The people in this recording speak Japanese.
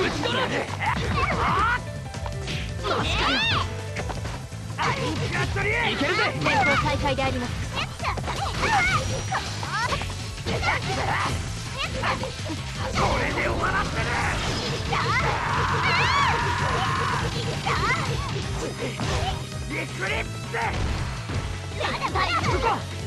いけるぜ。戦闘再開であります。 これで終わらせる。リクリップス。まだまだ。